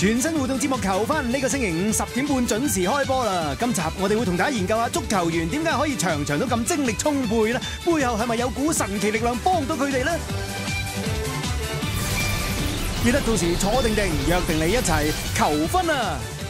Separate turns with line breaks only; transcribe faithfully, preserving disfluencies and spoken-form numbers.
全新互動節目求婚呢個星期五十點半準時開波啦！今集我哋會同大家研究下足球員點解可以場場都咁精力充沛呢？背後係咪有股神奇力量幫到佢哋呢？記得到時坐定定，約定你一齊求婚啊！